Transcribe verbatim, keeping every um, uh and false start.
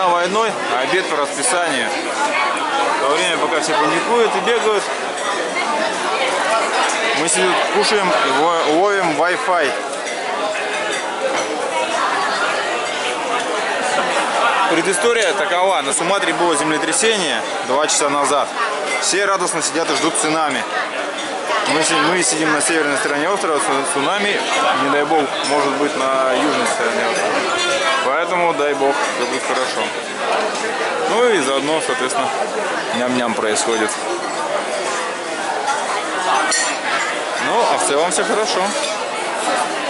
Война войной, а обед по расписанию. В то время, пока все паникуют и бегают, мы сидим, кушаем и ловим Wi-Fi. Предыстория такова. На Суматре было землетрясение два часа назад. Все радостно сидят и ждут цунами. Мы, мы сидим на северной стороне острова, цунами, не дай бог, может быть на южной стороне острова. Поэтому, дай бог, все будет хорошо. Ну и заодно, соответственно, ням-ням происходит. Ну, а в целом все хорошо.